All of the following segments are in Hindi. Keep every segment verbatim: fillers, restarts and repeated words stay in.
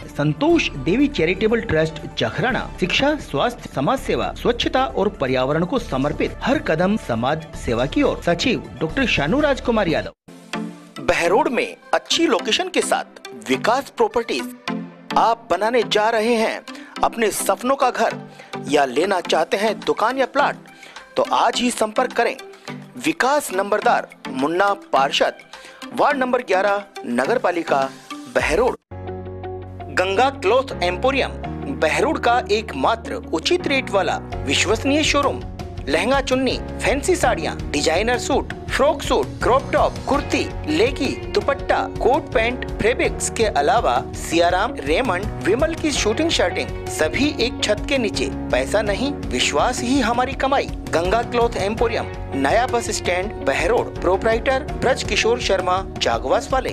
संतोष देवी चैरिटेबल ट्रस्ट जखराना शिक्षा, स्वास्थ्य, समाज सेवा, स्वच्छता और पर्यावरण को समर्पित हर कदम समाज सेवा की ओर। सचिव डॉक्टर शानू राजकुमार यादव। बहरोड में अच्छी लोकेशन के साथ विकास प्रॉपर्टीज। आप बनाने जा रहे हैं अपने सपनों का घर या लेना चाहते हैं दुकान या प्लाट, तो आज ही संपर्क करें विकास नंबरदार मुन्ना पार्षद, वार्ड नंबर ग्यारह, नगर पालिका बहरोड। गंगा क्लॉथ एम्पोरियम बहरोड का एकमात्र उचित रेट वाला विश्वसनीय शोरूम। लहंगा चुन्नी, फैंसी साड़ियाँ, designer suit, frock suit, crop top, kurti, लेगी, दुपट्टा, कोट पैंट, फैब्रिक्स के अलावा सियाराम, रेमंड, विमल की शूटिंग शर्टिंग, सभी एक छत के नीचे। पैसा नहीं, विश्वास ही हमारी कमाई। गंगा क्लॉथ एम्पोरियम, नया bus stand Behror. Proprietor Braj Kishore Sharma, Jagwas वाले।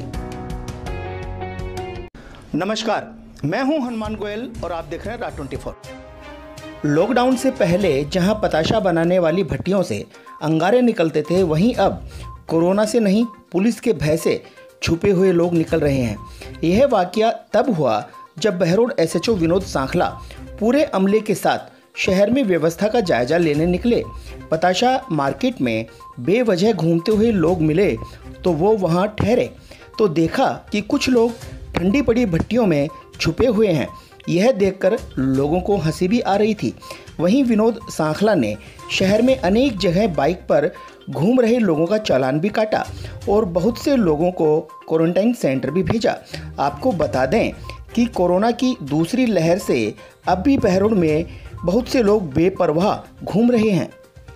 नमस्कार, मैं हूं हनुमान गोयल और आप देख रहे हैं राज चौबीस। लॉकडाउन से पहले जहां पताशा बनाने वाली भट्टियों से अंगारे निकलते थे, वहीं अब कोरोना से नहीं, पुलिस के भय से छुपे हुए लोग निकल रहे हैं। यह वाकया तब हुआ जब बहरोड एसएचओ विनोद सांखला पूरे अमले के साथ शहर में व्यवस्था का जायजा लेने निकले। पताशा मार्केट में बेवजह घूमते हुए लोग मिले तो वो वहां ठहरे तो देखा कि कुछ लोग ठंडी पड़ी भट्टियों में छुपे हुए हैं। यह देखकर लोगों को हंसी भी आ रही थी। वहीं विनोद सांखला ने शहर में अनेक जगह बाइक पर घूम रहे लोगों का चालान भी काटा और बहुत से लोगों को क्वारंटाइन सेंटर भी भेजा। आपको बता दें कि कोरोना की दूसरी लहर से अब भी बहरोड में बहुत से लोग बेपरवाह घूम रहे हैं।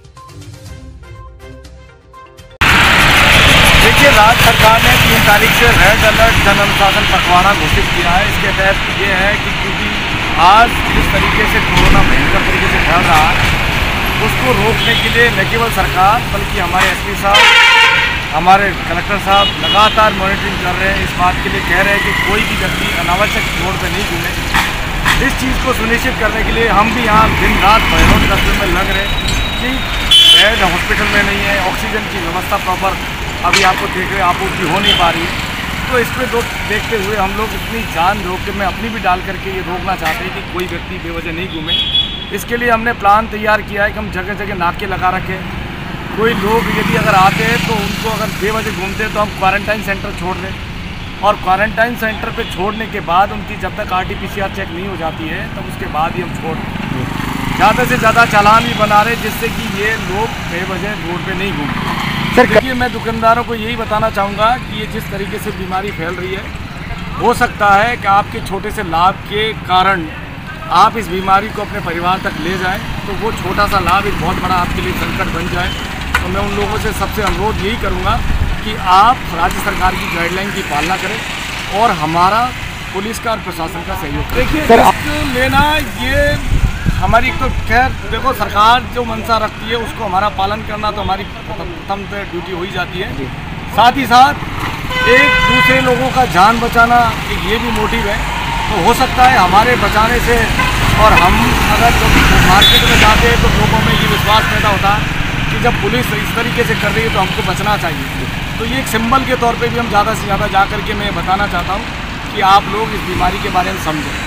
देखिए, राज्य सरकार ने तीन तारीख से रेड अलर्ट जन अनुशासन पखवाड़ा घोषित किया है। इसके तहत ये है कि क्योंकि आज जिस तरीके से कोरोना भयंकर तरीके से फैल रहा है, उसको रोकने के लिए न केवल सरकार बल्कि हमारे एसपी साहब, हमारे कलेक्टर साहब लगातार मॉनिटरिंग कर रहे हैं। इस बात के लिए कह रहे हैं कि कोई भी व्यक्ति अनावश्यक रोड पर नहीं घूमे। इस चीज़ को सुनिश्चित करने के लिए हम भी यहाँ दिन रात बहरोड कस्बे में लग रहे हैं कि बेड हॉस्पिटल में नहीं है, ऑक्सीजन की व्यवस्था प्रॉपर अभी आपको देख रहे आपूर्ति हो नहीं पा रही है। तो इस पर रोक देखते हुए हम लोग इतनी जान रोक के मैं अपनी भी डाल करके ये रोकना चाहते हैं कि कोई व्यक्ति बेवजह नहीं घूमे। इसके लिए हमने प्लान तैयार किया है कि हम जगह जगह नाके लगा रखें। कोई लोग यदि अगर आते हैं तो उनको अगर बेवजह घूमते हैं तो हम क्वारंटाइन सेंटर छोड़ दें, और क्वारंटाइन सेंटर पे छोड़ने के बाद उनकी जब तक R T P C R check नहीं हो जाती है तब उसके बाद ही हम छोड़ दें। ज़्यादा से ज़्यादा चालान भी बना रहे जिससे कि ये लोग बेवजह रोड पे नहीं घूमते। सर देखिए, मैं दुकानदारों को यही बताना चाहूँगा कि ये जिस तरीके से बीमारी फैल रही है, हो सकता है कि आपके छोटे से लाभ के कारण आप इस बीमारी को अपने परिवार तक ले जाएं, तो वो छोटा सा लाभ एक बहुत बड़ा आपके लिए संकट बन जाए। तो मैं उन लोगों से सबसे अनुरोध यही करूँगा कि आप राज्य सरकार की गाइडलाइन की पालना करें और हमारा पुलिस का और प्रशासन का सहयोग। देखिए, रिस्क लेना ये हमारी तो खैर देखो, सरकार जो मंशा रखती है उसको हमारा पालन करना तो हमारी प्रथम ड्यूटी हो ही जाती है। साथ ही साथ एक दूसरे लोगों का जान बचाना एक ये भी मोटिव है। तो हो सकता है हमारे बचाने से, और हम अगर कभी मार्केट में जाते हैं तो लोगों में ये विश्वास पैदा होता है कि जब पुलिस इस तरीके से कर रही है तो हमको बचना चाहिए। तो ये एक सिंबल के तौर पर भी हम ज़्यादा से ज़्यादा जा कर के मैं बताना चाहता हूँ कि आप लोग इस बीमारी के बारे में समझें।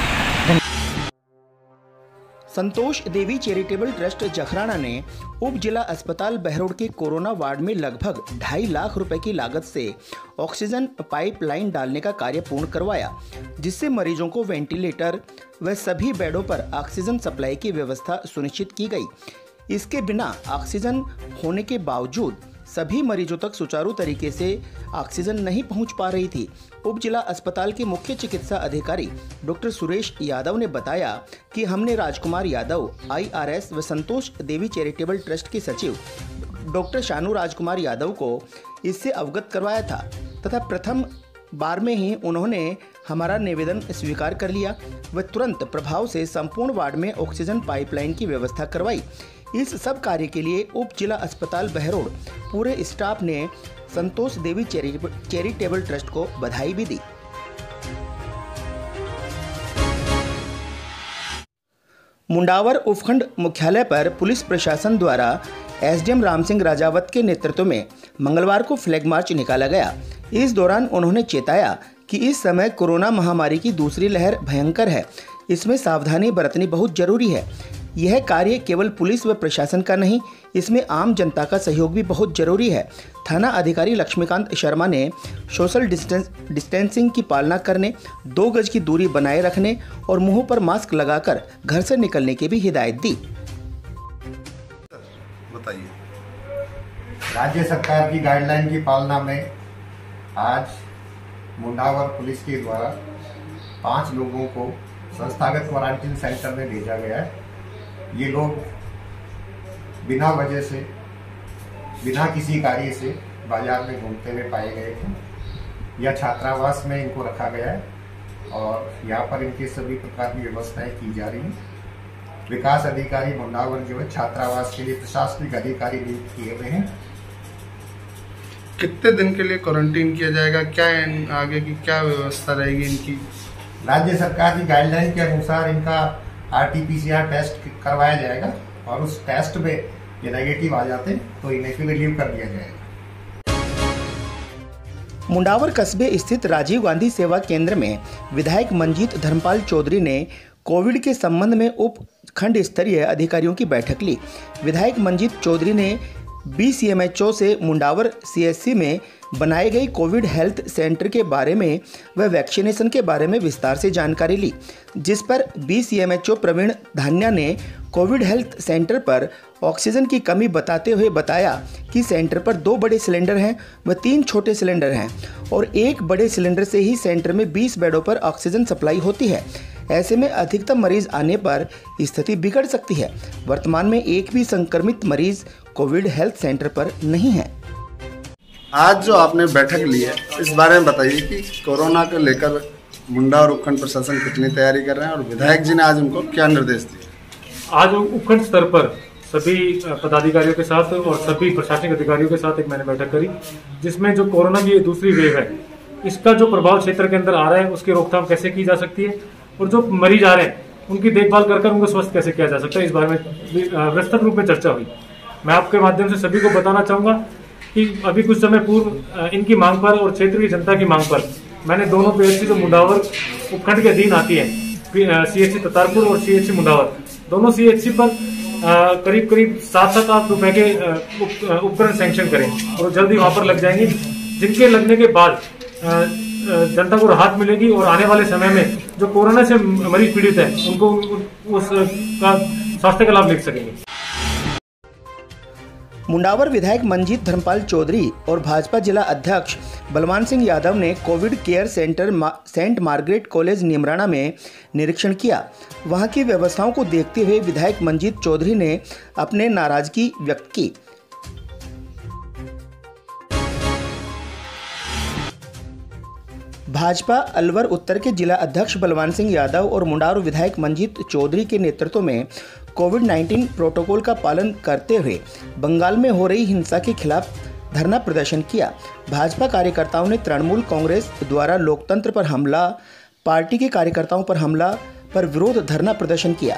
संतोष देवी चैरिटेबल ट्रस्ट जखराना ने उप जिला अस्पताल बहरोड के कोरोना वार्ड में लगभग ढाई लाख रुपए की लागत से ऑक्सीजन पाइपलाइन डालने का कार्य पूर्ण करवाया, जिससे मरीजों को वेंटिलेटर व सभी बेडों पर ऑक्सीजन सप्लाई की व्यवस्था सुनिश्चित की गई। इसके बिना ऑक्सीजन होने के बावजूद सभी मरीजों तक सुचारू तरीके से ऑक्सीजन नहीं पहुंच पा रही थी। उप जिला अस्पताल के मुख्य चिकित्सा अधिकारी डॉक्टर सुरेश यादव ने बताया कि हमने Rajkumar Yadav I R S व संतोष देवी चैरिटेबल ट्रस्ट के सचिव डॉक्टर शानू राजकुमार यादव को इससे अवगत करवाया था तथा प्रथम बार में ही उन्होंने हमारा निवेदन स्वीकार कर लिया व तुरंत प्रभाव से संपूर्ण वार्ड में ऑक्सीजन पाइपलाइन की व्यवस्था करवाई। इस सब कार्य के लिए उप जिला अस्पताल बहरोड पूरे स्टाफ ने संतोष देवी चैरिटेबल ट्रस्ट को बधाई भी दी। मुंडावर उपखंड मुख्यालय पर पुलिस प्रशासन द्वारा एसडीएम राम सिंह राजावत के नेतृत्व में मंगलवार को फ्लैग मार्च निकाला गया। इस दौरान उन्होंने चेताया कि इस समय कोरोना महामारी की दूसरी लहर भयंकर है। इसमें सावधानी बरतनी बहुत जरूरी है। यह कार्य केवल पुलिस व प्रशासन का नहीं, इसमें आम जनता का सहयोग भी बहुत जरूरी है। थाना अधिकारी लक्ष्मीकांत शर्मा ने सोशल डिस्टेंस डिस्टेंसिंग की पालना करने, दो गज की दूरी बनाए रखने और मुंह पर मास्क लगाकर घर से निकलने की भी हिदायत दी। बताइए। राज्य सरकार की गाइडलाइन की पालना में आज मुंडावर पुलिस के द्वारा पांच लोगों को संस्थागत क्वारंटीन सेंटर में भेजा गया है। ये लोग बिना वजह से, बिना किसी कार्य से बाजार में घूमते हुए पाए गए थे। यह छात्रावास में इनको रखा गया है और यहाँ पर इनके सभी प्रकार की व्यवस्थाएं की जा रही हैं। विकास अधिकारी मुंडावर जो है छात्रावास के लिए प्रशासनिक अधिकारी नियुक्त किए हुए हैं। कितने दिन के लिए क्वारंटीन किया जाएगा? क्या इन, आगे की क्या व्यवस्था रहेगी इनकी? राज्य सरकार की गाइडलाइन के अनुसार इनका R T P C R test करवाया जाएगा और उस टेस्ट में ये नेगेटिव आ जाते तो इन्हें फिर रिलीव कर दिया जाएगा। मुंडावर कस्बे स्थित राजीव गांधी सेवा केंद्र में विधायक मंजीत धर्मपाल चौधरी ने कोविड के संबंध में उप खंड स्तरीय अधिकारियों की बैठक ली। विधायक मंजीत चौधरी ने B C M H O से मुंडावर सी एच सी में बनाए गए कोविड हेल्थ सेंटर के बारे में व वैक्सीनेशन के बारे में विस्तार से जानकारी ली, जिस पर B C M H O Praveen Dhanya ने कोविड हेल्थ सेंटर पर ऑक्सीजन की कमी बताते हुए बताया कि सेंटर पर दो बड़े सिलेंडर हैं व तीन छोटे सिलेंडर हैं और एक बड़े सिलेंडर से ही सेंटर में बीस बेडों पर ऑक्सीजन सप्लाई होती है। ऐसे में अधिकतम मरीज आने पर स्थिति बिगड़ सकती है। वर्तमान में एक भी संक्रमित मरीज कोविड हेल्थ सेंटर पर नहीं है। आज जो आपने बैठक ली है, इस बारे में बताइए कि कोरोना को लेकर मुंडा और उपखंड प्रशासन कितनी तैयारी कर रहे हैं और विधायक जी ने आज उनको क्या निर्देश दिए? आज उपखंड स्तर पर सभी पदाधिकारियों के साथ और सभी प्रशासनिक अधिकारियों के साथ एक मैंने बैठक करी, जिसमें जो कोरोना की दूसरी वेव है, इसका जो प्रभाव क्षेत्र के अंदर आ रहा है, उसकी रोकथाम कैसे की जा सकती है और जो मरीज आ रहे हैं उनकी देखभाल कर कर उनको स्वस्थ कैसे किया जा सकता है, इस बारे में विस्तृत रूप में चर्चा हुई। मैं आपके माध्यम से सभी को बताना चाहूंगा कि अभी कुछ समय पूर्व इनकी मांग पर और क्षेत्र की जनता की मांग पर मैंने दोनों पी एच सी जो मुंडावर उपखंड के अधीन आती है, सी एच सी ततारपुर और सी एच सी मुंडावर, दोनों सी एच सी पर करीब करीब सात सात लाख रुपए के उपकरण सैंक्शन करें और जल्दी वहां पर लग जाएंगे, जिनके लगने के बाद जनता को राहत मिलेगी और आने वाले समय में जो कोरोना से मरीज पीड़ित है उनको उस का स्वास्थ्य का लाभ ले सकेंगे। मुंडावर विधायक मंजीत धर्मपाल चौधरी और भाजपा जिला अध्यक्ष बलवान सिंह यादव ने कोविड केयर सेंटर मा, सेंट मार्गरेट कॉलेज निमराना में निरीक्षण किया। वहां की व्यवस्थाओं को देखते हुए विधायक मंजीत चौधरी ने अपने नाराजगी व्यक्त की। भाजपा अलवर उत्तर के जिला अध्यक्ष बलवान सिंह यादव और मुंडावर विधायक मंजीत चौधरी के नेतृत्व में कोविड उन्नीस प्रोटोकॉल का पालन करते हुए बंगाल में हो रही हिंसा के खिलाफ धरना प्रदर्शन किया। भाजपा कार्यकर्ताओं ने तृणमूल कांग्रेस द्वारा लोकतंत्र पर हमला, पार्टी के कार्यकर्ताओं पर हमला पर विरोध धरना प्रदर्शन किया।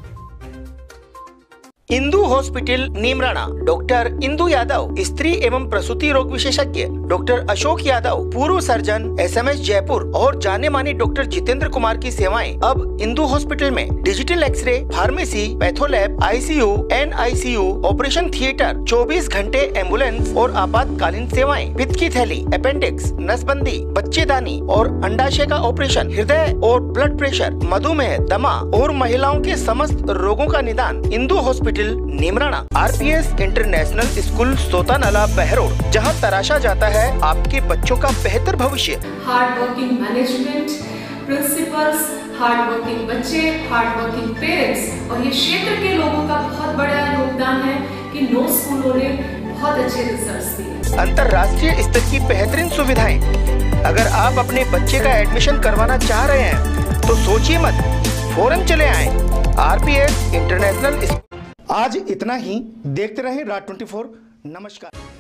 इंदु हॉस्पिटल नीमराणा, डॉक्टर इंदु यादव, स्त्री एवं प्रसूति रोग विशेषज्ञ, डॉक्टर अशोक यादव, पूर्व surgeon, S M S Jaipur और जाने माने डॉक्टर जितेंद्र कुमार की सेवाएं अब इंदु हॉस्पिटल में digital x-ray, pharmacy, patholab, I C U, N I C U, operation theatre, चौबीस घंटे एम्बुलेंस और आपातकालीन सेवाएं, पित्त की थैली, अपेंडिक्स, नसबंदी, बच्चेदानी और अंडाशय का ऑपरेशन, हृदय और ब्लड प्रेशर, मधुमेह, दमा और महिलाओं के समस्त रोगों का निदान Indu hospital Neemrana. R P S international school Sotanala Behror, जहां तराशा जाता है आपके बच्चों का बेहतर भविष्य। Hard working management, principals, hard working बच्चे, हार्ड वर्किंग पेरेंट्स और ये क्षेत्र के लोगों का बहुत बड़ा योगदान है कि नौ स्कूलों ने बहुत अच्छे रिजल्ट्स दिए। अंतर्राष्ट्रीय स्तर की बेहतरीन सुविधाएं। अगर आप अपने बच्चे का एडमिशन करवाना चाह रहे हैं तो सोचिए मत, फौरन चले आए आर पी एस इंटरनेशनल। आज इतना ही। देखते रहें राज चौबीस। नमस्कार।